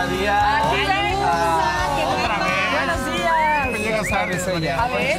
María. Aquí Otra vez. Buenos días. Ya sabes ella. A ver,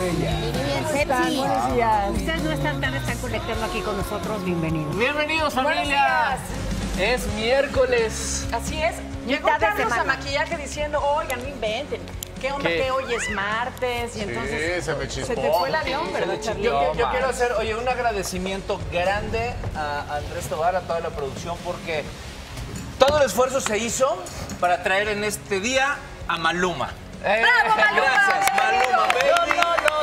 Buenos días. Ustedes no están tarde, están conectando aquí con nosotros. Bienvenidos. Bienvenidos, familia. Es miércoles. Así es. Llegó Mitad de Carlos a semana. maquillaje diciendo, oigan, no inventen. ¿Qué onda ¿Qué? que hoy es martes? Y entonces se me chispó. se te fue el avión, ¿verdad, Charlie? Yo quiero hacer, oye, un agradecimiento grande a Andrés Tobar, a toda la producción, porque todo el esfuerzo se hizo para traer en este día a Maluma. ¡Bravo, Maluma! Gracias, Maluma, baby.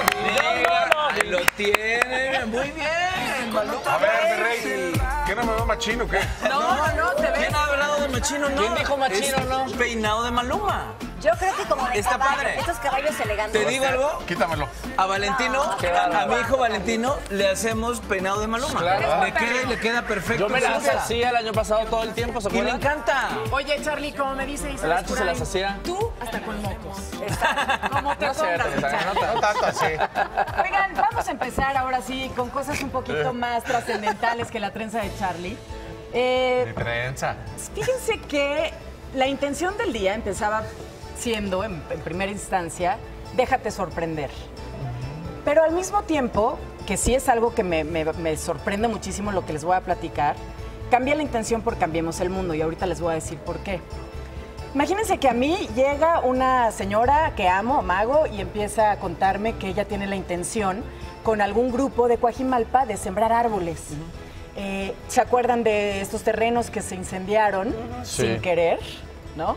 No. Ahí lo tiene. Muy bien, Maluma. A ver, mi rey, ¿qué no me veo machino o qué? No, te ves. ¿Quién ha hablado de Machino? No. ¿Quién dijo Machino, Es no? peinado de Maluma. Yo creo que como de Está caballo, padre. estos caballos elegantes. ¿Te digo algo? Quítamelo. A Valentino, a mi hijo Valentino, le hacemos peinado de Maluma. Claro. Le queda perfecto. Yo me las gusta. hacía el año pasado todo el tiempo, ¿se Y le acuerdan? encanta. Oye, Charlie, como me dice Isabel El Ancho se las hacía. Tú hasta con mocos. Como te No es cierto, pongas, Charlie. No tanto así. Oigan, vamos a empezar ahora sí con cosas un poquito más trascendentales que la trenza de Charlie. Mi trenza. Fíjense que la intención del día empezaba siendo, en primera instancia, déjate sorprender. Pero al mismo tiempo, que sí es algo que me sorprende muchísimo lo que les voy a platicar, cambié la intención por Cambiemos el Mundo y ahorita les voy a decir por qué. Imagínense que a mí llega una señora que amo, Mago, y empieza a contarme que ella tiene la intención con algún grupo de Coajimalpa de sembrar árboles. ¿Se acuerdan de estos terrenos que se incendiaron sin querer? ¿No?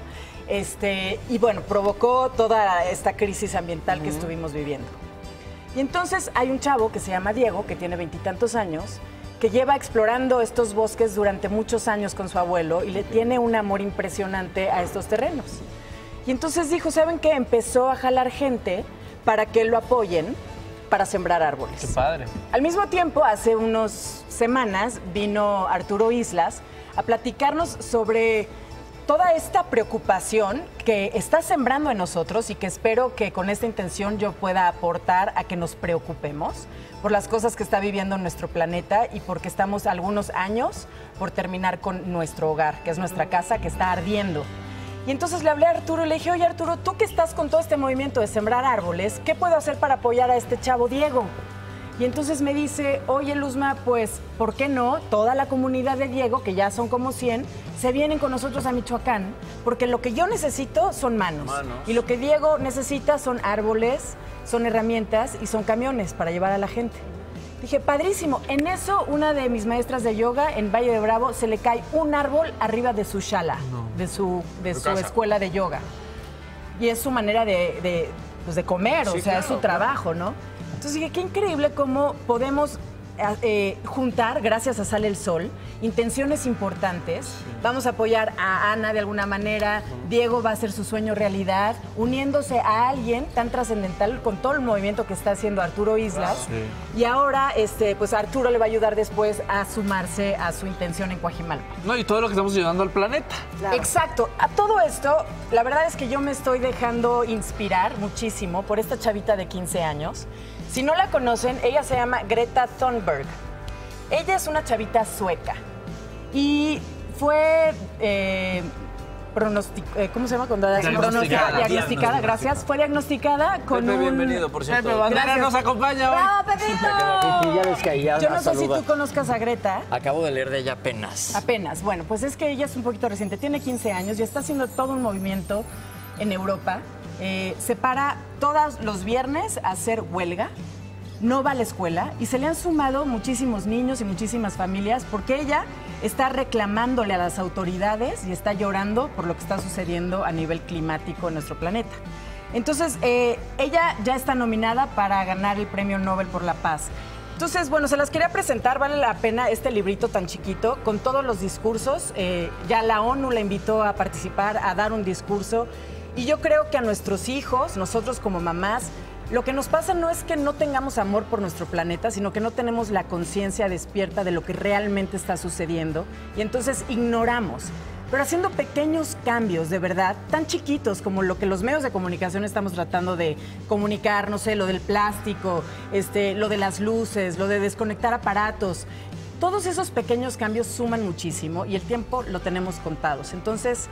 Y bueno, provocó toda esta crisis ambiental que estuvimos viviendo. Y entonces hay un chavo que se llama Diego, que tiene 20 y tantos años, que lleva explorando estos bosques durante muchos años con su abuelo y le tiene un amor impresionante a estos terrenos. Y entonces dijo, ¿saben qué? Empezó a jalar gente para que lo apoyen para sembrar árboles. Qué padre. Al mismo tiempo, hace unas semanas vino Arturo Islas a platicarnos sobre toda esta preocupación que está sembrando en nosotros y que espero que con esta intención yo pueda aportar a que nos preocupemos por las cosas que está viviendo nuestro planeta y porque estamos algunos años por terminar con nuestro hogar, que es nuestra casa, que está ardiendo. Y entonces le hablé a Arturo y le dije, oye Arturo, tú que estás con todo este movimiento de sembrar árboles, ¿qué puedo hacer para apoyar a este chavo Diego? Y entonces me dice, oye Luzma, pues, ¿por qué no? Toda la comunidad de Diego, que ya son como 100, se vienen con nosotros a Michoacán, porque lo que yo necesito son manos. Y lo que Diego necesita son árboles, son herramientas y son camiones para llevar a la gente. Dije, padrísimo. En eso, una de mis maestras de yoga en Valle de Bravo se le cae un árbol arriba de su shala, de su escuela de yoga. Y es su manera de comer, Sí, o sea, claro, es su trabajo, ¿no? Entonces dije, qué increíble cómo podemos juntar, gracias a Sale el Sol, intenciones importantes. Vamos a apoyar a Ana de alguna manera. Diego va a hacer su sueño realidad, uniéndose a alguien tan trascendental con todo el movimiento que está haciendo Arturo Islas. Y ahora, pues Arturo le va a ayudar después a sumarse a su intención en Coajimalpa. No, y todo lo que estamos ayudando al planeta. Exacto. A todo esto, la verdad es que yo me estoy dejando inspirar muchísimo por esta chavita de 15 años. Si no la conocen, ella se llama Greta Thunberg. Ella es una chavita sueca y fue ¿cómo se llama? Cuando diagnosticada, gracias. Fue diagnosticada con Pepe, un... bienvenido, por cierto. Pepe Bandera Gracias. nos acompaña hoy. ¡Bravo, Pepito! Ya les caía. Yo no sé si tú conozcas a Greta. Acabo de leer de ella apenas. Apenas. Bueno, pues es que ella es un poquito reciente. Tiene 15 años y está haciendo todo un movimiento en Europa. Se para todos los viernes a hacer huelga, no va a la escuela y se le han sumado muchísimos niños y muchísimas familias porque ella está reclamándole a las autoridades y está llorando por lo que está sucediendo a nivel climático en nuestro planeta. Entonces, ella ya está nominada para ganar el Premio Nobel por la Paz. Entonces, bueno, se las quería presentar, vale la pena este librito tan chiquito, con todos los discursos. Ya la ONU la invitó a participar, a dar un discurso. Y yo creo que a nuestros hijos, nosotros como mamás, lo que nos pasa no es que no tengamos amor por nuestro planeta, sino que no tenemos la conciencia despierta de lo que realmente está sucediendo. Y entonces ignoramos. Pero haciendo pequeños cambios, de verdad, tan chiquitos como lo que los medios de comunicación estamos tratando de comunicar, no sé, lo del plástico, lo de las luces, lo de desconectar aparatos. Todos esos pequeños cambios suman muchísimo y el tiempo lo tenemos contados. Entonces,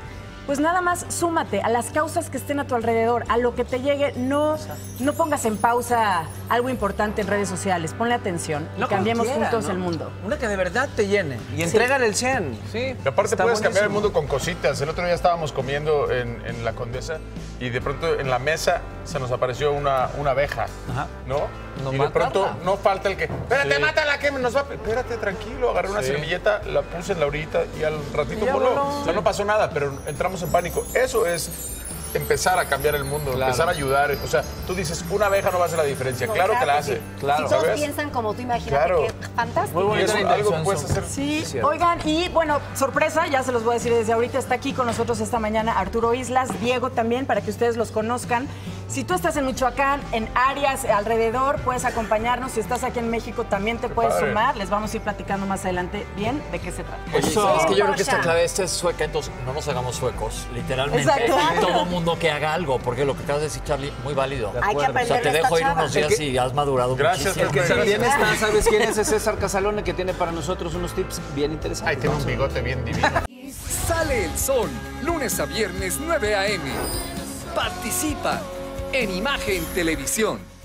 pues nada más súmate a las causas que estén a tu alrededor, a lo que te llegue. No pongas en pausa algo importante en redes sociales. Ponle atención y cambiemos cualquiera, juntos ¿no? el mundo. Una que de verdad te llene y entrégale el 100. Sí. Y aparte Está puedes cambiar el buenísimo. mundo con cositas. El otro día estábamos comiendo en La Condesa y de pronto en la mesa se nos apareció una abeja, ¿no? No Y de pronto matarla. no falta el que, espérate, mátala, que nos va... Espérate, tranquilo, agarré una servilleta, la puse en la orillita y al ratito voló. O sea, no pasó nada, pero entramos en pánico. Eso es empezar a cambiar el mundo, empezar a ayudar. O sea, tú dices, una abeja no va a hacer la diferencia. No, claro que la sí. hace. Claro. Si todos ¿Sabes? piensan como tú, imagínate Claro. qué fantástico. Muy Y bonita eso la algo que intención, puedes hacer. Sí, cierto. oigan, y bueno, sorpresa, ya se los voy a decir desde ahorita, está aquí con nosotros esta mañana Arturo Islas, Diego también, para que ustedes los conozcan. Si tú estás en Michoacán, en áreas alrededor, puedes acompañarnos. Si estás aquí en México, también te puedes padre. sumar. Les vamos a ir platicando más adelante bien de qué se trata. Oye, Eso. es que yo creo que esta Pasha. clave es sueca, entonces no nos hagamos suecos, literalmente. Exacto. Todo mundo que haga algo, porque lo que acabas de decir, Charlie, muy válido. Hay que O sea, aprender te de dejo esta ir chava. unos días y has madurado Gracias, muchísimo. El que Gracias. también está, ¿sabes quién es? Es César Casalone, que tiene para nosotros unos tips bien interesantes. Ay, tiene un bigote bien divino. Sale el sol, lunes a viernes 9 a.m. Participa en Imagen Televisión.